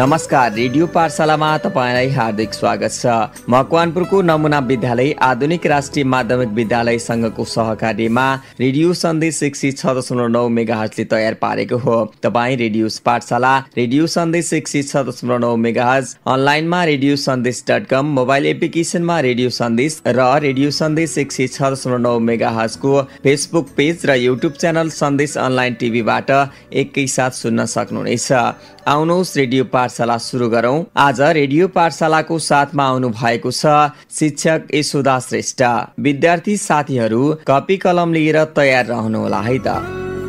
नमस्कार, रेडियो पाठशालामा तपाईलाई हार्दिक स्वागत छ। मकवानपुरको नमुना विद्यालय आधुनिक राष्ट्रिय माध्यमिक विद्यालय संघको सहकार्यमा रेडियो सन्देश 106.9 मेगाहर्जले तयार पारेको हो। तपाईँ रेडियो पाठशाला, रेडियो सन्देश 106.9 मेगाहर्ज, अनलाइनमा रेडियो सन्देश.com, मोबाइल एप्लिकेसनमा रेडियो सन्देश र रेडियो सन्देश 106.9 मेगाहर्जको फेसबुक पेज र युट्युब च्यानल सन्देश अनलाइन टिभीबाट एकैसाथ सुन्न सक्नुहुनेछ। आउनुहोस् रेडियो पाठशाला सुरु गरौं। आज रेडियो पाठशालाको साथमा आउनु भएको छ शिक्षक यशोदा श्रेष्ठ। विद्यार्थी साथीहरू कपी कलम लिएर तयार रहनुहोला है त।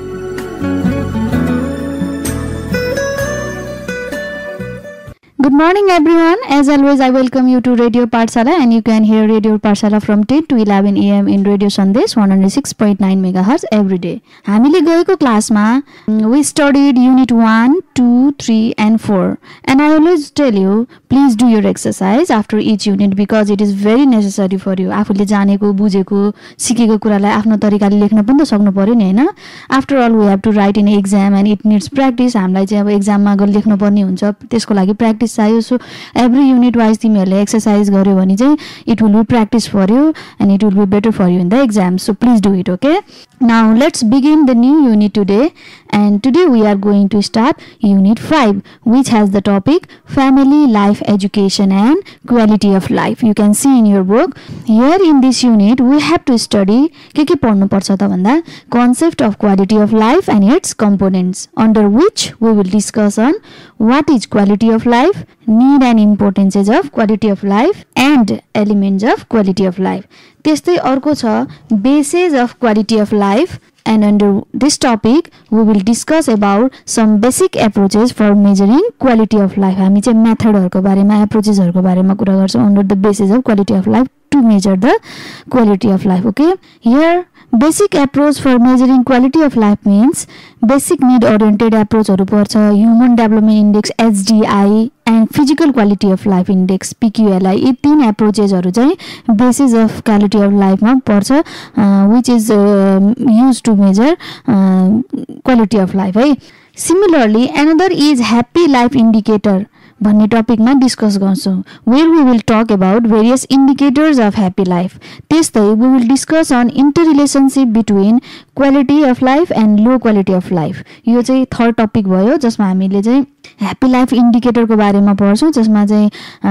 Good morning everyone. As always, I welcome you to Radio Pathshala, and you can hear Radio Pathshala from 10 to 11 AM in Radio Sandesh 106.9 MHz every day. हामीले गएको क्लासमा we studied unit 1, 2, 3 and 4. And I always tell you, please do your exercise after each unit because it is very necessary for you. आफूले जानेको, बुझेको, सिकेको कुरालाई आफ्नो तरिकाले लेख्न पनि त सक्नु पर्यो नि हैन? After all, we have to write in exam and it needs practice. हामीलाई चाहिँ अब एक्जाममा गएर लेख्नु पर्ने हुन्छ, त्यसको लागि प्र्याक्टिस चाहियो। सो एभ्री युनिट वाइज तिमीहरूले एक्सरसाइज गर्यो भने चाहिँ it will be practice for you and it will be better for you in the exam. So please do it. Okay, now let's begin the new unit today, and today we are going to start unit 5, which has the topic family life education and quality of life. You can see in your book here in this unit we have to study के पढ्नु पर्छ त भन्दा concept of quality of life and its components, under which we will discuss on what is quality of life, need and importances of quality of life and elements of quality of life. त्यस्तै अर्को छ bases of quality of life, and under this topic we will discuss about some basic approaches for measuring quality of life. हामी चाहिँ मेथडहरुको बारेमा, एप्रोचेसहरुको बारेमा कुरा गर्छौं under the basis of quality of life to measure the quality of life. Okay, here basic approach for measuring quality of life means basic need oriented approach हरु पर्छ, human development index HDI and physical quality of life index PQLI. यी तीन approaches हरु चाहिँ basis of quality of life मा पर्छ, which is used to measure quality of life है. Similarly, another is happy life indicator भन्ने टपिकमा discuss गर्छौं, where we will talk about various indicators of happy life. त्यस्तै we will discuss on interrelationship between quality of life and low quality of life. यो चाहिँ third topic भयो जसमा हामीले चाहिँ ह्यापी लाइफ इन्डिकेटरको बारेमा पढ्छौं, जसमा चाहिँ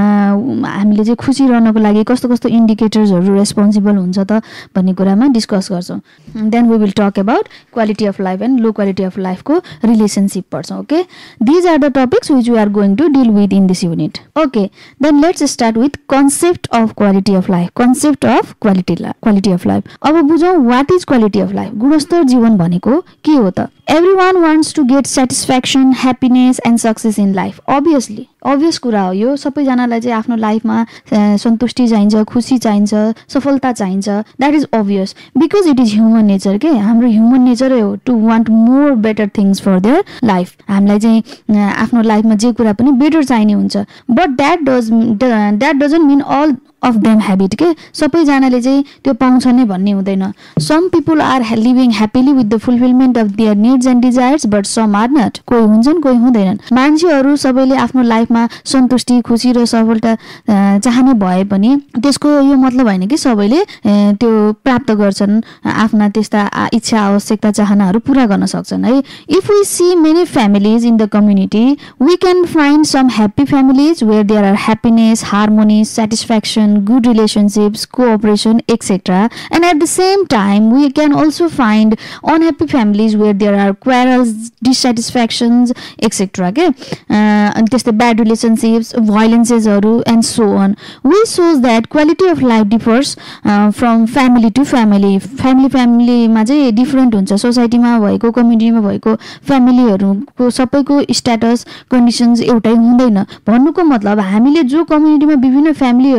हामीले चाहिँ खुसी रहनको लागि कस्तो कस्तो इन्डिकेटर्सहरु रेस्पोन्सिबल हुन्छ त भन्ने कुरामा डिस्कस गर्छौं. Then we will talk about quality of life and low quality of life को रिलेशनशिप पढ्छौं. Okay, these are the topics which we are going to deal with in this unit. Okay, then let's start with concept of quality of life. Concept of quality of life. अब बुझौं what is quality of life. गुणस्तर जीवन भनेको के हो त? Everyone wants to get satisfaction, happiness and success in life. Obviously, obvious कुरा हो यो. सबैजनालाई चाहिँ आफ्नो लाइफमा सन्तुष्टि चाहिन्छ, खुसी चाहिन्छ, सफलता चाहिन्छ. That is obvious because it is human nature के हाम्रो human nature हो to want more better things for their life. हामीलाई चाहिँ आफ्नो लाइफमा जे कुरा पनि बेटर चाहिने हुन्छ. But that doesn't mean all of them have it के सबैजनाले चाहिँ त्यो पाउँछ नै भन्ने हुँदैन. Some people are living happily with the fulfillment of their needs and desires, but some are not. कोही हुन्छन्, कोही हुँदैनन्. मान्छेहरू सबैले आफ्नो लाइफमा सन्तुष्टि, खुसी र सफलता चाहने भए पनि त्यसको यो मतलब हैन कि सबैले त्यो प्राप्त गर्छन्, आफ्ना त्यस्ता इच्छा, आवश्यकता, चाहनाहरू पूरा गर्न सक्छन् है. If we see many families in the community, we can find some happy families where there are happiness, harmony, satisfaction, good relationships, cooperation, etc. And at the same time, we can also find unhappy families where there are quarrels, dissatisfactions, etc. Okay? And just the bad relationships, violences, and so on. We shows that quality of life differs from family to family. Family मा चाहिँ different हुन्छ. Society मा भएको, community मा भएको फ्यामिलीहरुको सबैको status, conditions एउटै हुँदैन. भन्नुको मतलब हामीले जो कम्युनिटी मा विभिन्न फ्यामिलीहरु देख्छौं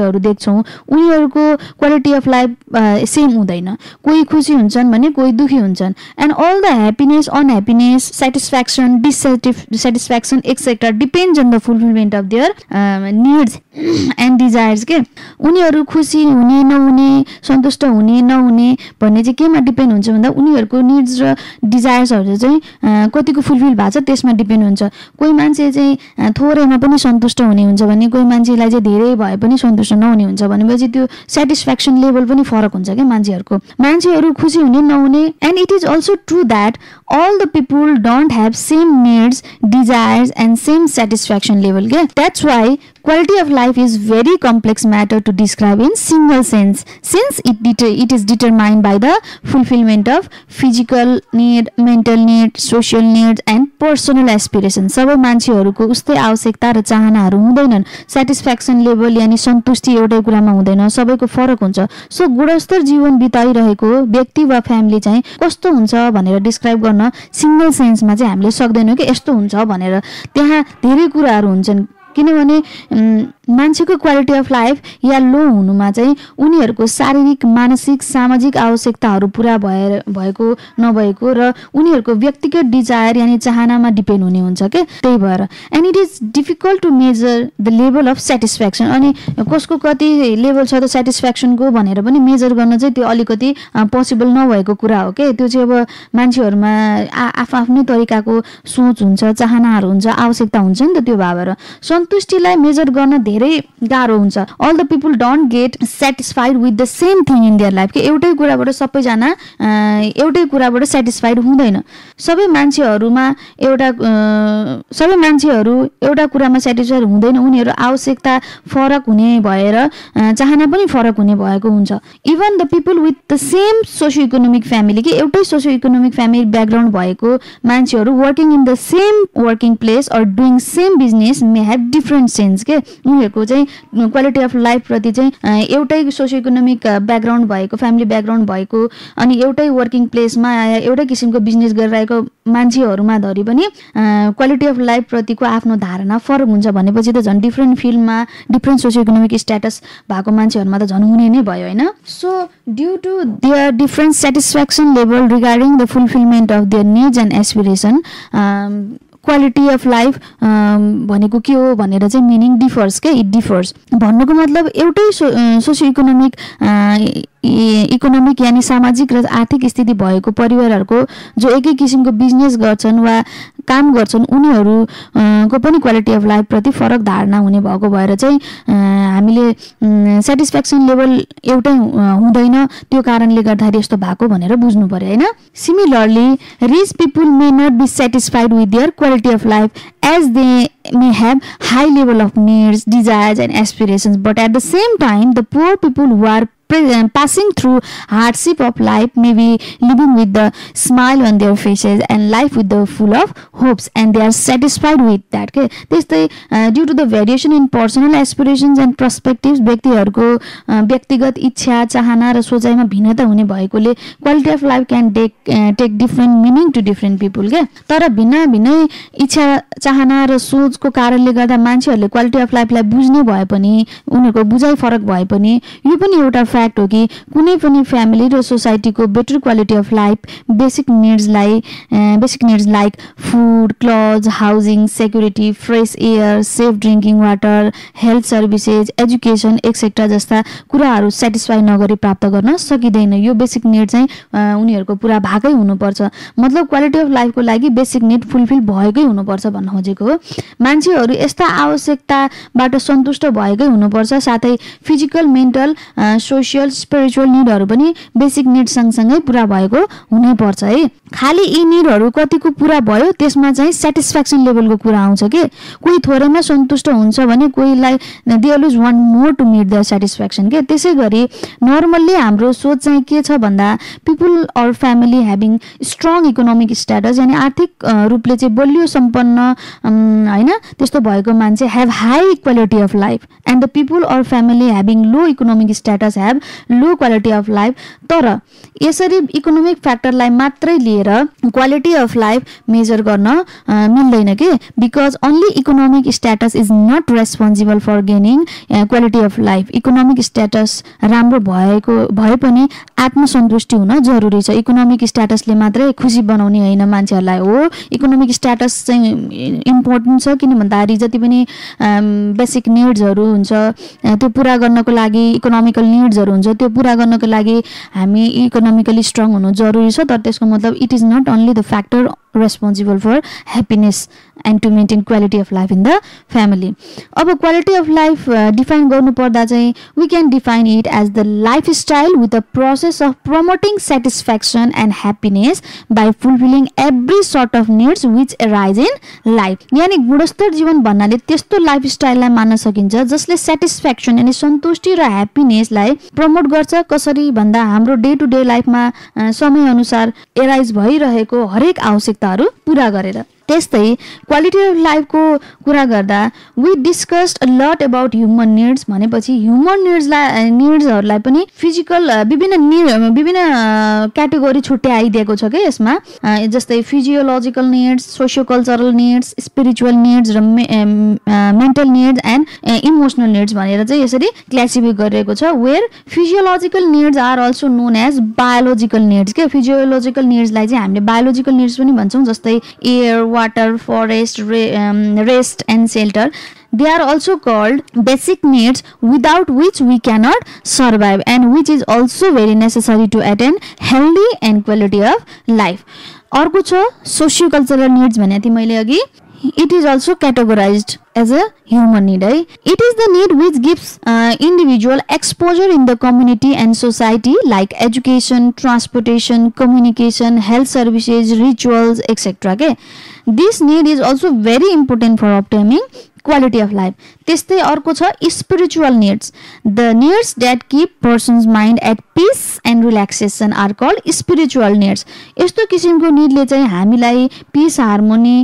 देख्छौँ उनीहरूको क्वालिटी अफ लाइफ सेम हुँदैन। कोही खुसी हुन्छन् भने कोही दुखी हुन्छन्। And all the happiness unhappiness satisfaction dissatisfaction etcetera depends on the fulfilment of their needs and desires के। उनीहरू खुसी हुने नहुने सन्तुष्ट हुने नहुने भन्ने चाहिँ केमा डिपेन्ड हुन्छ भन्दा उनीहरूको निड्स र डिजायर्सहरू चाहिँ कतिको फुलफिल भएको छ त्यसमा डिपेन्ड हुन्छ। कोही मान्छे चाहिँ थोरैमा पनि सन्तुष्ट हुने हुन्छ भने कोही मान्छेलाई चाहिँ धेरै भए पनि सन्तुष्ट नहुने हुन्छ भनेपछि त्यो सेटिस्फ्याक्सन लेभल पनि फरक हुन्छ क्या मान्छेहरूको। मान्छेहरू खुसी हुने नहुने and it is also true that all the people don't have same needs, desires and same satisfaction level. Okay? That's why quality of life is very complex matter to describe in single sense, since it is determined by the fulfillment of physical need, mental need, social needs and personal aspirations. सबै मान्छेहरूको उस्तै आवश्यकता र चाहनाहरू हुँदैनन्। Satisfaction level यानी सन्तुष्टि एउटै कुरामा हुँदैन, सबैको फरक हुन्छ। सो गुणस्तर जीवन बिताइरहेको व्यक्ति वा फ्यामिली चाहिँ कस्तो हुन्छ भनेर डिस्क्राइब गर्न सिंगल सेन्समा चाहिँ हामीले सक्दैनौँ कि यस्तो हुन्छ भनेर। त्यहाँ धेरै कुराहरू हुन्छन् किनभने मान्छेको क्वालिटी अफ लाइफ या लो हुनुमा चाहिँ उनीहरूको शारीरिक मानसिक सामाजिक आवश्यकताहरू पुरा भएको नभएको र उनीहरूको व्यक्तिगत डिजायर यानी चाहनामा डिपेन्ड हुने हुन्छ के। त्यही भएर and it is difficult to measure the level of satisfaction. अनि कसको कति लेभल छ त सेटिस्फ्याक्सनको भनेर पनि मेजर गर्न चाहिँ त्यो अलिकति पोसिबल नभएको कुरा हो के। त्यो चाहिँ अब मान्छेहरूमा आफ्नै तरिकाको सोच हुन्छ, चाहनाहरू हुन्छ, आवश्यकता हुन्छ नि त। त्यो भएर सन्तुष्टिलाई मेजर गर्न धेरै गाह्रो हुन्छ। All the people don't get satisfied with the same thing in their life कि एउटै कुराबाट सबैजना एउटै कुराबाट सेटिस्फाइड हुँदैन। सबै मान्छेहरू एउटा कुरामा सेटिस्फाइड हुँदैन। उनीहरू आवश्यकता फरक हुने भएर चाहना पनि फरक हुने भएको हुन्छ। Even the people with the same socio economic family कि एउटै सोसियो इकोनोमिक फ्यामिली ब्याकग्राउन्ड भएको मान्छेहरू working in the same working place or doing same business may have different sense के। उनीहरूको चाहिँ क्वालिटी अफ लाइफ प्रति चाहिँ एउटै सोसियो इकोनोमिक ब्याकग्राउन्ड भएको फ्यामिली ब्याकग्राउन्ड भएको अनि एउटै वर्किङ प्लेसमा एउटै किसिमको बिजनेस गरिरहेको मान्छेहरूमा धरि पनि क्वालिटी अफ लाइफ प्रतिको आफ्नो धारणा फरक हुन्छ भनेपछि त झन् डिफ्रेन्ट फिल्डमा डिफ्रेन्ट सोसियो इकोनोमिक स्ट्याटस भएको मान्छेहरूमा त झन् हुने नै भयो होइन। So due to their different satisfaction level regarding the fulfilment of their needs and aspiration quality of life भनेको के हो भनेर चाहिँ मिनिङ डिफर्स के। इट डिफर्स भन्नुको मतलब एउटै सोसियो इकोनोमिक यानी सामाजिक र आर्थिक स्थिति भएको परिवारहरूको जो एकै किसिमको बिजनेस गर्छन् वा काम गर्छन् उनीहरूको पनि क्वालिटी अफ लाइफ प्रति फरक धारणा हुने भएको भएर चाहिँ हामीले सेटिस्फ्याक्सन लेभल एउटै हुँदैन। त्यो कारणले गर्दाखेरि यस्तो भएको भनेर बुझ्नु पर्यो होइन। Similarly rich people may not be satisfied with their quality of life as they may have high level of needs, desires and aspirations, but at the same time the poor people who are passing through hardship of life may be living with the smile on their faces and life with the full of hopes and they are satisfied with that okay. त्यस्तै due to the variation in personal aspirations and perspectives व्यक्तिहरूको व्यक्तिगत इच्छा चाहना र सोचाइमा भिन्नता हुने भएकोले quality of life can take different meaning to different people के। तर भिन्नै इच्छा चाहना र सोचको कारणले गर्दा मान्छेहरूले क्वालिटी अफ लाइफलाई बुझ्ने भए पनि उनीहरूको बुझाइ फरक भए पनि यो पनि एउटा फ्याक्ट हो कि कुनै पनि फ्यामिली र सोसाइटीको better quality of life basic needs like food clothes housing security fresh air safe drinking water health services education etcetera जस्ता कुराहरू सेटिस्फाई नगरी प्राप्त गर्न सकिँदैन। यो बेसिक निड चाहिँ उनीहरूको पुरा भएकै हुनुपर्छ। मतलब क्वालिटी अफ लाइफको लागि बेसिक निड फुलफिल भएकै हुनुपर्छ भन्न खोजेको हो। मान्छेहरू यस्ता आवश्यकताबाट सन्तुष्ट भएकै हुनुपर्छ। साथै फिजिकल मेन्टल सोसियल स्पिरिचुअल निडहरू पनि बेसिक निड सँगसँगै पुरा भएको हुनैपर्छ है। खालि यी निडहरू कतिको पुरा भयो त्यसमा चाहिँ सेटिस्फ्याक्सन लेभलको कुरा आउँछ के। कोही थोरैमा सन्तुष्ट हुन्छ भने कोहीलाई they always want more to meet their satisfaction के। त्यसै गरी नर्मल्ली हाम्रो सोच चाहिँ के छ भन्दा people or family having strong economic status यानी आर्थिक रूपले चाहिँ बलियो सम्पन्न होइन त्यस्तो भएको मान्छे have high quality of life and the people or family having low economic status have low quality of life. तर यसरी इकोनोमिक फ्याक्टरलाई मात्रै लिएर लिएर क्वालिटी अफ लाइफ मेजर गर्न मिल्दैन के, because only economic status is not responsible for gaining quality of life. Economic status राम्रो भए पनि आत्मसन्तुष्टि हुन जरुरी छ। इकोनोमिक स्ट्याटसले मात्रै खुसी बनाउने होइन मान्छेहरूलाई। हो, इकोनोमिक स्ट्याटस चाहिँ इम्पोर्टेन्ट छ, किन भन्दाखेरि जति पनि बेसिक निड्सहरू हुन्छ त्यो पुरा गर्नको लागि, इकोनोमिकल निड्सहरू हुन्छ त्यो पुरा गर्नको लागि हामी इकोनोमिकली स्ट्रङ हुनु जरुरी छ। तर त्यसको मतलब it is not only the factor responsible for happiness and to maintain quality of life in the family. अब quality of life define गर्नु पर्दा चाहिँ we can define it as the lifestyle with the process of promoting satisfaction and happiness by fulfilling every sort of needs which arise in life. यानी गुणस्तर जीवन भन्नाले त्यस्तो लाइफस्टाइललाई मान्न सकिन्छ जसले सेटिस्फ्याक्सन यानी सन्तुष्टि र ह्याप्पिनेसलाई प्रमोट गर्छ। कसरी भन्दा हाम्रो डे टु डे लाइफमा समय अनुसार एराइज भइरहेको हरेक आवश्यकताहरू पूरा गरेर। त्यस्तै क्वालिटी अफ लाइफको कुरा गर्दा we discussed a lot about human needs भनेपछि ह्युमन निड्सहरूलाई पनि फिजिकल विभिन्न क्याटेगोरी छुट्याइदिएको छ क्या यसमा। जस्तै physiological needs, socio cultural needs, spiritual needs र mental needs and emotional needs भनेर चाहिँ यसरी क्लासिफाई गरिएको छ। Where physiological needs are also known as biological needs के। फिजियोलोजिकल निड्सलाई चाहिँ हामीले बायोलोजिकल निड्स पनि भन्छौँ, जस्तै air, water, forest, rest and shelter. They are also called basic needs without which we cannot survive and which is also very necessary to attain healthy and quality of life. अर्को छ socio cultural needs भने थिएँ मैले अघि। It is also categorized as a human need. It is the need which gives individual exposure in the community and society like education, transportation, communication, health services, rituals, etc. Okay? This need is also very important for obtaining quality of life. त्यस्तै अर्को छ spiritual needs. The needs that keep person's mind at peace and relaxation are called spiritual needs. यस्तो किसिमको निडले चाहिँ हामीलाई piece, harmony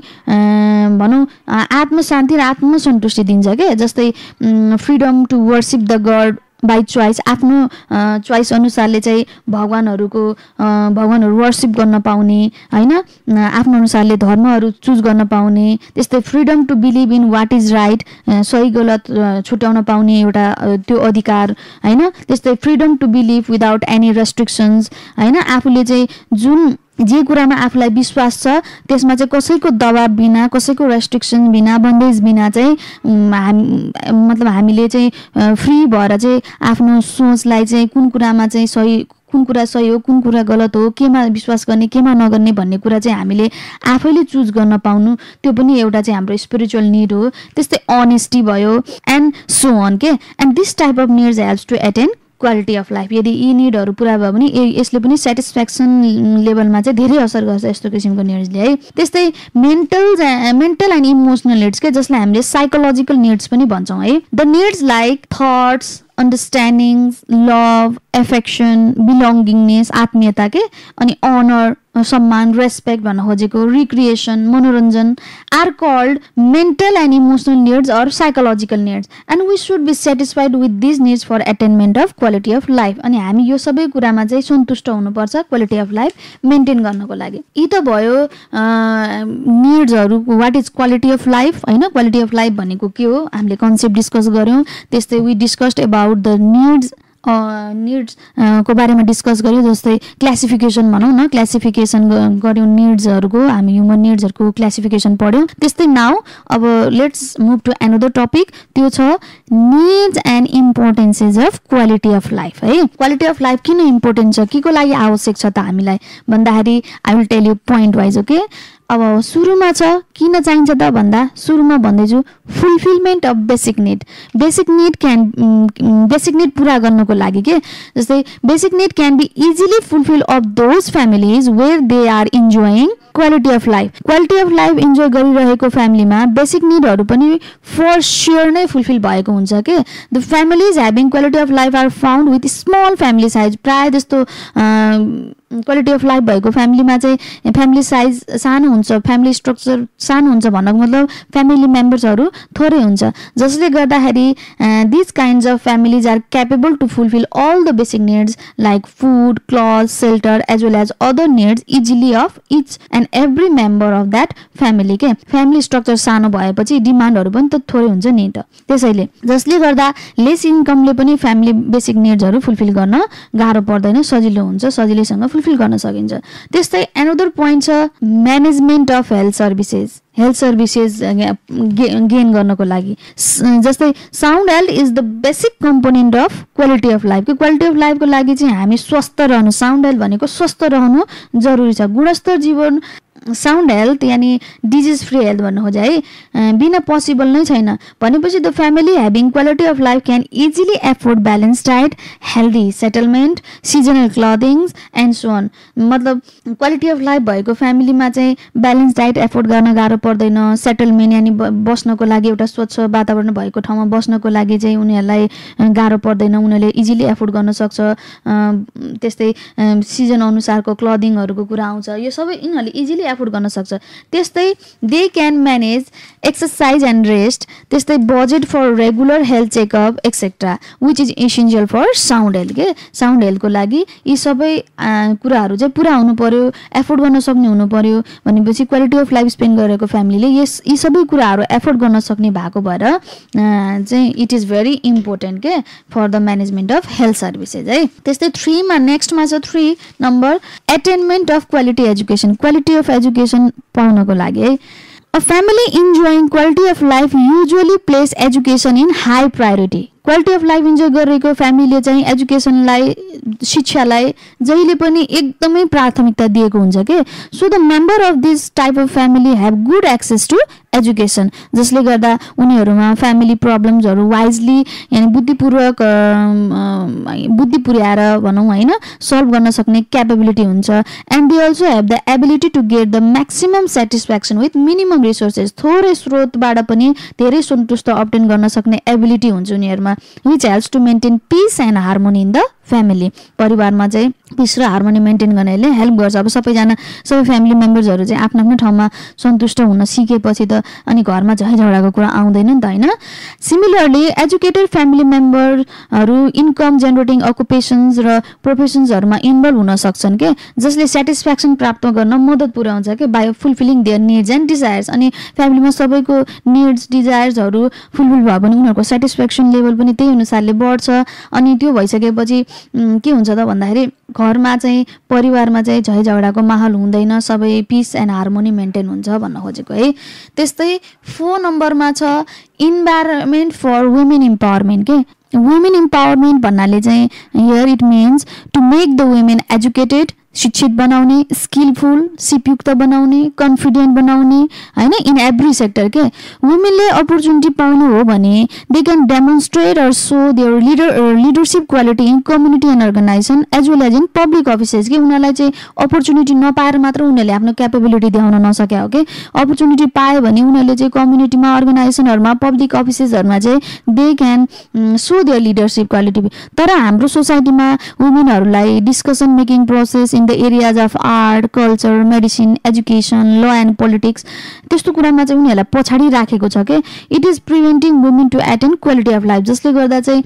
भनौँ आत्मशान्ति र आत्मसन्तुष्टि दिन्छ के। जस्तै freedom to worship the god by choice, आफ्नो चोइस अनुसारले चाहिँ भगवानहरू वर्शिप गर्न पाउने होइन, आफ्नो अनुसारले धर्महरू चुज गर्न पाउने। त्यस्तै freedom to believe in what is right, सही गलत छुट्याउन पाउने एउटा त्यो अधिकार होइन। त्यस्तै freedom to believe without any restrictions होइन, आफूले चाहिँ जुन जे कुरामा आफूलाई विश्वास छ त्यसमा चाहिँ कसैको दबाब बिना, कसैको रेस्ट्रिक्सन बिना, बन्देज बिना चाहिँ मतलब हामीले चाहिँ फ्री भएर चाहिँ आफ्नो सोचलाई चाहिँ कुन कुरामा चाहिँ सही, कुन कुरा सही हो, कुन कुरा गलत हो, केमा विश्वास गर्ने केमा नगर्ने भन्ने कुरा चाहिँ हामीले आफैले चुज गर्न पाउनु, त्यो पनि एउटा चाहिँ हाम्रो स्पिरिचुअल निड हो। त्यस्तै अनेस्टी भयो एन्ड सो अन के। And this type of needs helps to attain quality of life. यदि यी निडहरू पुरा भयो भने यसले पनि सेटिस्फ्याक्सन लेभलमा चाहिँ धेरै असर गर्छ यस्तो किसिमको निड्सले है। त्यस्तै मेन्टल एन्ड इमोसनल निड्स के, जसलाई हामीले साइकोलोजिकल निड्स पनि भन्छौँ है। The needs like thoughts, understanding, love, affection, belongingness, आत्मीयता के, अनि अनर, सम्मान, रेस्पेक्ट भन्न खोजेको, रिक्रिएसन, मनोरञ्जन are called mental and emotional needs or psychological needs and we should be satisfied with these needs for attainment of quality of life. अनि हामी यो सबै कुरामा चाहिँ सन्तुष्ट हुनुपर्छ क्वालिटी अफ लाइफ मेन्टेन गर्नको लागि। यी त भयो निड्सहरू, what is quality of life होइन। क्वालिटी अफ लाइफ भनेको के हो हामीले कन्सेप्ट डिस्कस गऱ्यौँ। त्यस्तै we discussed about the needs को बारेमा डिस्कस गर्यो। जस्तै क्लासिफिकेसन भनौँ न, क्लासिफिकेसन गऱ्यौँ निड्सहरूको, हामी ह्युमन निड्सहरूको क्लासिफिकेसन पढ्यौँ। त्यस्तै नाउ अब let's move to another topic, त्यो छ needs and importances of quality of life है। क्वालिटी अफ लाइफ किन इम्पोर्टेन्ट छ, के को लागि आवश्यक छ त हामीलाई भन्दाखेरि I will tell you point wise okay. अब सुरुमा छ किन चाहिन्छ त भन्दा सुरुमा भन्दैछु fulfilment of basic need. Basic need पुरा गर्नको लागि के, जस्तै basic need can be easily fulfil of those families where they are enjoying quality of life. Quality of life enjoy गरिरहेको फ्यामिलीमा बेसिक निडहरू पनि फर स्योर नै फुलफिल भएको हुन्छ के। The families having quality of life are found with small family size. प्रायः जस्तो quality of life भएको फ्यामिलीमा चाहिँ फ्यामिली साइज सानो हुन्छ, फ्यामिली स्ट्रक्चर सानो हुन्छ भन्नको मतलब फ्यामिली मेम्बर्सहरू थोरै हुन्छ, जसले गर्दाखेरि this kinds of families are capable to fulfil all the basic needs like food, cloth, shelter as well as other needs easily of each and every member of that family के। Family structure सानो भएपछि डिमान्डहरू पनि त थोरै हुन्छ नि त, त्यसैले जसले गर्दा लेस इन्कमले पनि फ्यामिली बेसिक निड्सहरू फुलफिल गर्न गाह्रो पर्दैन, सजिलो हुन्छ, सजिलैसँग फुलफिल गर्न सकिन्छ। त्यस्तै एनदर पोइन्ट छ management of health services. Health services gain गर्नको लागि जस्तै sound health is the basic component of quality of life. Quality of लाइफको लागि चाहिँ हामी स्वस्थ रहनु, साउन्ड हेल्थ भनेको स्वस्थ रहनु जरुरी छ। गुणस्तर जीवन साउन्ड हेल्थ यानी डिजिज फ्री हेल्थ भन्नु खोजे है, बिना पोसिबल नै छैन। भनेपछि the family having quality of life can easily afford balance diet, healthy settlement, seasonal clothings and so on. मतलब क्वालिटी अफ लाइफ भएको फ्यामिलीमा चाहिँ ब्यालेन्स डाइट एफोर्ड गर्न गाह्रो पर्दैन, सेटलमेन्ट यानी बस्नको लागि एउटा स्वच्छ वातावरण भएको ठाउँमा बस्नको लागि चाहिँ उनीहरूलाई गाह्रो पर्दैन, उनीहरूले इजिली एफोर्ड गर्न सक्छ। त्यस्तै सिजन अनुसारको क्लथिङहरूको कुरा आउँछ, यो सबै यिनीहरूले इजिली एफोर्ड गर्न सक्छ। त्यस्तै they can manage exercise and rest, त्यस्तै budget for regular health checkup etcetera which is essential for sound health के। साउन्ड हेल्थको लागि यी सबै कुराहरू चाहिँ पुरा हुनु पर्यो, एफोर्ड गर्न सक्ने हुनु पर्यो। भनेपछि क्वालिटी अफ लाइफ स्पेन्ड गरेको फ्यामिलीले यी सबै कुराहरू एफोर्ड गर्न सक्ने भएको भएर चाहिँ इट इज भेरी इम्पोर्टेन्ट के for the management of health services है। त्यस्तै 3 मा नेक्स्टमा छ 3 number attainment of quality education. Quality of education पाउनको लागि है A family enjoying quality of life usually place education in high priority. Quality of life enjoy गरेको फ्यामिलीले चाहिँ एजुकेसनलाई, शिक्षालाई जहिले पनि एकदमै प्राथमिकता दिएको हुन्छ के। So the member of this type of family have good access to education, जसले गर्दा उनीहरूमा फ्यामिली प्रब्लम्सहरू वाइजली यानि बुद्धिपूर्वक बुद्धि पुर्याएर भनौँ होइन सल्भ गर्न सक्ने क्यापेबिलिटी हुन्छ। And they also have the ability to get the maximum satisfaction with minimum resources. थोरै स्रोतबाट पनि धेरै सन्तुष्ट अब्टेन गर्न सक्ने एबिलिटी हुन्छ उनीहरूमा, which helps to maintain peace and harmony in the family. परिवारमा चाहिँ पिस र हार्मोनी मेन्टेन गर्नेले हेल्प गर्छ। अब सबैजना सबै फ्यामिली मेम्बर्सहरू चाहिँ आफ्नो आफ्नो ठाउँमा सन्तुष्ट हुन सिकेपछि त अनि घरमा झगडाको कुरा आउँदैन नि त होइन। सिमिलरली एजुकेटेड फ्यामिली मेम्बरहरू इन्कम जेनेरेटिङ अकुपेसन्स र प्रोफेसन्सहरूमा इन्भल्भ हुन सक्छन् के, जसले सेटिस्फ्याक्सन प्राप्त गर्न मद्दत पुर्याउँछ के by fulfilling their needs and desires. अनि फ्यामिलीमा सबैको निड्स डिजायर्सहरू फुलफिल भयो भने उनीहरूको सेटिस्फ्याक्सन लेभल पनि त्यही अनुसारले बढ्छ। अनि त्यो भइसकेपछि के हुन्छ त भन्दाखेरि घरमा चाहिँ परिवारमा चाहिँ झगडाको माहौल हुँदैन, सबै पिस एन्ड हार्मोनी मेन्टेन हुन्छ भन्न खोजेको है। त्यस्तै 4 नम्बरमा छ इन्भाइरोमेन्ट फर वुमेन इम्पावरमेन्ट के। वुमेन इम्पावरमेन्ट भन्नाले चाहिँ here it means to make the women educated, शिक्षित बनाउने, स्किलफुल, सिपयुक्त बनाउने, कन्फिडेन्ट बनाउने होइन इन एभ्री सेक्टर के। वुमेनले अपर्च्युनिटी पाउनु हो भने they can demonstrate or show their leadership quality in community and organisation as well as in public offices के। उनीहरूलाई चाहिँ अपर्च्युनिटी नपाएर मात्र उनीहरूले आफ्नो क्यापेबिलिटी देखाउन नसक्या हो कि। अपर्च्युनिटी पायो भने उनीहरूले चाहिँ कम्युनिटीमा, अर्गनाइजेसनहरूमा, पब्लिक अफिसेसहरूमा चाहिँ they can show their leadership quality. तर हाम्रो सोसाइटीमा वुमेनहरूलाई discussion making process in the areas of art, culture, medicine, education, law and politics त्यस्तो कुरामा चाहिँ उनीहरूलाई पछाडि राखेको छ के। It is preventing women to attend quality of life, जसले गर्दा चाहिँ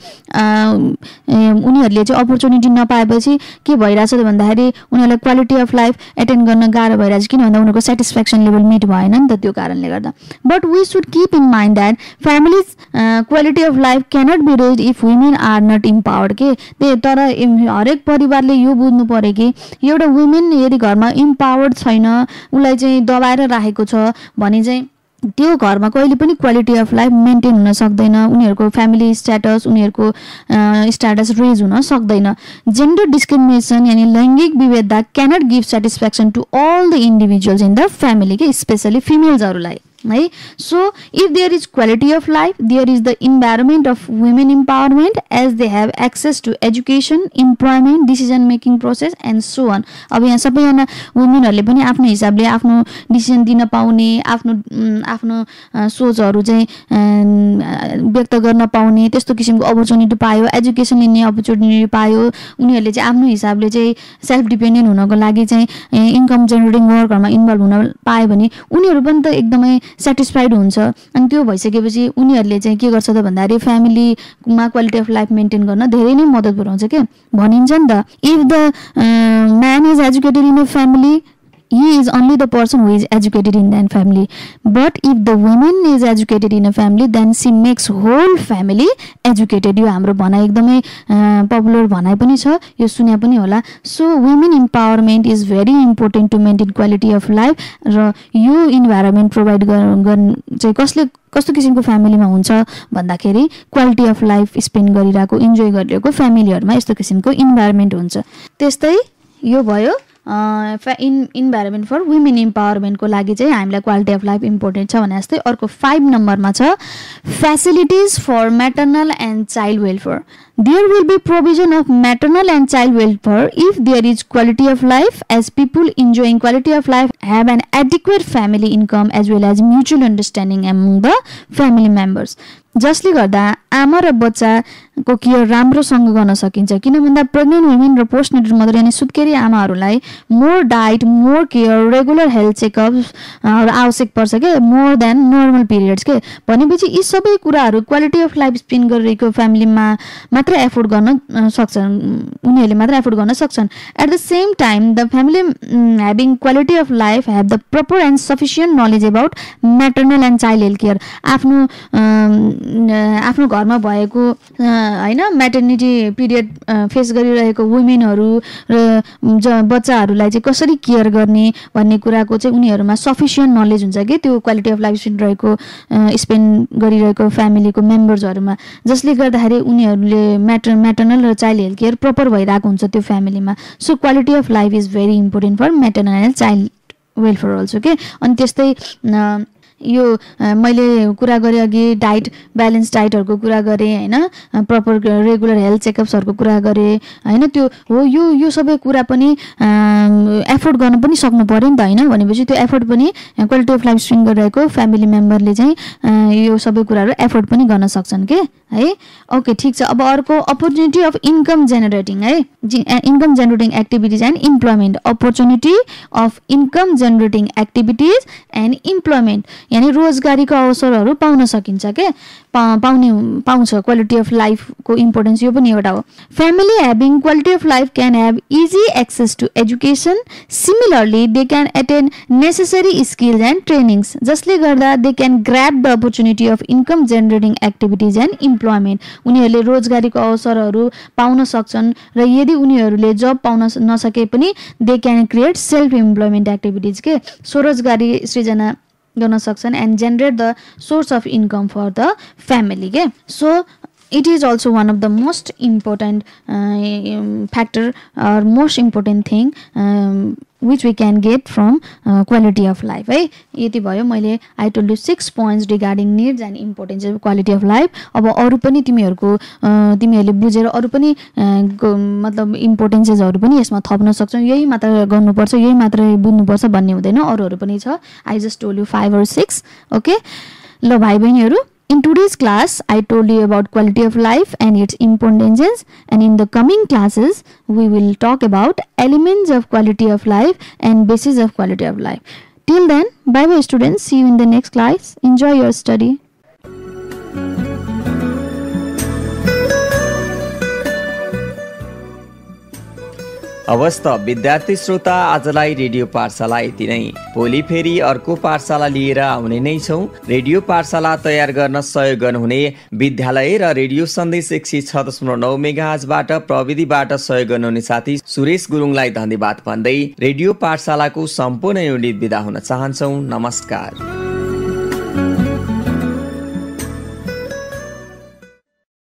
उनीहरूले चाहिँ अपर्च्युनिटी नपाएपछि के भइरहेछ त भन्दाखेरि उनीहरूलाई क्वालिटी अफ लाइफ एटेन्ड गर्न गाह्रो भइरहेछ, किन भन्दा उनीहरूको सेटिस्फ्याक्सन लेभल मिट भएन नि त त्यो कारणले गर्दा। But we should keep in mind that families quality of life cannot be raised if women are not empowered के। तर हरेक परिवारले यो बुझ्नु पर्यो कि एउटा वुमेन यदि घरमा इम्पावर्ड छैन, उसलाई चाहिँ दबाएर राखेको छ भने चाहिँ त्यो घरमा कहिले पनि क्वालिटी अफ लाइफ मेन्टेन हुन सक्दैन, उनीहरूको फ्यामिली स्ट्याटस, उनीहरूको स्ट्याटस रेज हुन सक्दैन। जेन्डर डिस्क्रिमिनेसन यानि लैङ्गिक विभेदता cannot give satisfaction to all the individuals in the family के, स्पेसली फिमेल्सहरूलाई। है. So if there is quality of life, there is the environment of women empowerment as they have access to education, employment, decision making process and so on. अब यहाँ सबैजना वुमेनहरूले पनि आफ्नो हिसाबले आफ्नो डिसिजन दिन पाउने, आफ्नो सोचहरू चाहिँ व्यक्त गर्न पाउने त्यस्तो किसिमको अपर्च्युनिटी पायो, एजुकेसन लिने अपर्च्युनिटी पायो. उनीहरूले चाहिँ आफ्नो हिसाबले चाहिँ सेल्फ डिपेन्डेन्ट हुनको लागि चाहिँ इन्कम जेनेरेटिङ वर्कहरूमा इन्भल्भ हुन पायो भने उनीहरू पनि त एकदमै सेटिस्फाइड हुन्छ. अनि त्यो भइसकेपछि उनीहरूले चाहिँ के गर्छ त भन्दाखेरि फ्यामिलीमा क्वालिटी अफ लाइफ मेन्टेन गर्न धेरै नै मद्दत पुर्याउँछ के. भनिन्छ नि त, if the man is educated in a family, he is only the person who is educated in that family. But if the woman is educated in a family, then she makes whole family educated. यो हाम्रो भनाइ एकदमै popular भनाइ पनि छ, यो सुन्या पनि होला. So women empowerment is very important to maintain quality of life. र यो इन्भाइरोमेन्ट प्रोभाइड गर्न चाहिँ कस्तो किसिमको फ्यामिलीमा हुन्छ भन्दाखेरि क्वालिटी अफ लाइफ स्पेन्ड गरिरहेको, इन्जोय गरिरहेको फ्यामिलीहरूमा यस्तो किसिमको इन्भाइरोमेन्ट हुन्छ. त्यस्तै यो भयो इन्भाइरोमेन्ट फर वुमेन इम्पावरमेन्टको लागि चाहिँ हामीलाई क्वालिटी अफ लाइफ इम्पोर्टेन्ट छ भने जस्तै. अर्को 5 नम्बरमा छ facilities for maternal and child welfare. There will be provision of maternal and child welfare if there is quality of life, as people enjoying quality of life have an adequate family income as well as mutual understanding among the family members. जसले गर्दा आमा र बच्चाको care राम्रोसँग गर्न सकिन्छ. किन भन्दा प्रेग्नेन्ट वुमेन र पोस्ट नेटल मदर यानि सुत्केरी आमाहरूलाई more diet, more care, regular health checkups आवश्यक पर्छ के, मोर देन नर्मल पिरियड्स के. भनेपछि यी सबै कुराहरू क्वालिटी अफ लाइफ स्पेन्ड गरिरहेको फ्यामिलीमा मात्र एफोर्ड गर्न सक्छन्, उनीहरूले मात्र एफोर्ड गर्न सक्छन्. At the same time the family having quality of life have the proper and sufficient knowledge about maternal and child health care. आफ्नो घरमा भएको होइन म्याटर्निटी पिरियड फेस गरिरहेको वुमेनहरू र बच्चाहरूलाई चाहिँ कसरी केयर गर्ने भन्ने कुराको चाहिँ उनीहरूमा सफिसियन्ट नलेज हुन्छ कि त्यो क्वालिटी अफ लाइफ स्पेन्ड गरिरहेको फ्यामिलीको मेम्बर्सहरूमा. जसले गर्दाखेरि उनीहरूले म्याटर्नल र चाइल्ड हेल्थ केयर प्रपर भइरहेको हुन्छ त्यो फ्यामिलीमा. So quality of life is very important for maternal and child welfare also के. अनि त्यस्तै यो मैले कुरा गरेँ अघि डाइट, ब्यालेन्स डाइटहरूको कुरा गरेँ होइन, प्रपर रेगुलर हेल्थ चेकअप्सहरूको कुरा गरेँ होइन. त्यो हो, यो सबै कुरा पनि एफोर्ड गर्न पनि सक्नु पऱ्यो नि त होइन. भनेपछि त्यो एफोर्ड पनि क्वालिटी अफ लाइफ स्पेन्ड गरिरहेको फ्यामिली मेम्बरले चाहिँ यो सबै कुराहरू एफोर्ड पनि गर्न सक्छन् के है. ओके, ठिक छ. अब अर्को अपर्च्युनिटी अफ इन्कम जेनेरेटिङ है, income generating activities and employment. Opportunity of income generating activities and employment यानी रोजगारीको अवसरहरू पाउन सकिन्छ के, पाउँछ. क्वालिटी अफ लाइफको इम्पोर्टेन्स यो पनि एउटा हो. Family having quality of life can have easy access to education. Similarly they can attend necessary skills and trainings, जसले गर्दा they can grab the opportunity of income generating activities and employment. उनीहरूले रोजगारीको अवसरहरू पाउन सक्छन् र यदि उनीहरूले जब पाउन नसके पनि they can create self employment activities के, स्वरोजगारी सृजना गर्न सक्छन् and generate the source of income for the family के. So it is also one of the most important factor or most important thing which we can get from quality of life है. यति भयो मैले I told you 6 points regarding needs and importance of quality of life. अब अरू पनि तिमीहरूले बुझेर अरू पनि मतलब इम्पोर्टेन्सेसहरू पनि यसमा थप्न सक्छौ. यही मात्र गर्नुपर्छ, यही मात्र बुझ्नुपर्छ भन्ने हुँदैन, अरूहरू पनि छ. I just told you 5 or 6. Okay ल भाइ बहिनीहरू, in today's class, I told you about quality of life and its importances, and in the coming classes, we will talk about elements of quality of life and basis of quality of life. Till then, bye bye students. See you in the next class. Enjoy your study. अवस्थ विद्यार्थी श्रोता, आजलाई radio पाठशाला यति नै. भोलि फेरि अर्को पाठशाला लिएर आउने नै छौँ. रेडियो पाठशाला तयार गर्न सहयोग गर्नुहुने विद्यालय र रेडियो सन्देश 106.9 मेगाहर्जबाट प्रविधिबाट सहयोग गर्नुहुने साथी सुरेश गुरुङलाई धन्यवाद भन्दै रेडियो पाठशालाको सम्पूर्ण युनिट बिदा हुन चाहन्छौँ. नमस्कार.